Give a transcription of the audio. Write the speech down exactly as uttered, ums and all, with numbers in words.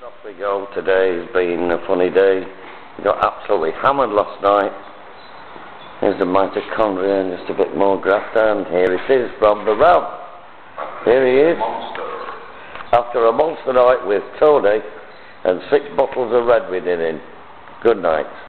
Off we go. Today has been a funny day. We got absolutely hammered last night. Here's the mitochondria and just a bit more graft, and here it is from the ram. Here he is. Monster. After a monster night with Tony and six bottles of red wine in him. Good night.